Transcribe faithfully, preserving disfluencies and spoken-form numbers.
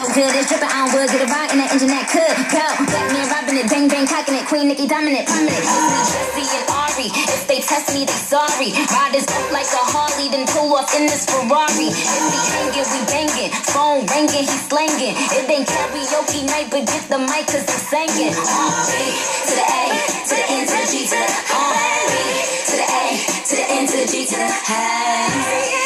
good, it's dripping on wood. Get a ride in that engine that could go. Black man robbing it, bang bang cocking it. Queen Nicki dominant, prominent. Jesse and Ari, if they test me, they sorry. Riders up like a Harley, then pull off in this Ferrari. If we hanging, we banging. Phone ringing, he slanging. It ain't karaoke night, but get the mic 'cause he's singing. Uh, to the A, to the N, to the G, to the uh, to the A, to the N, to the G, to the hey.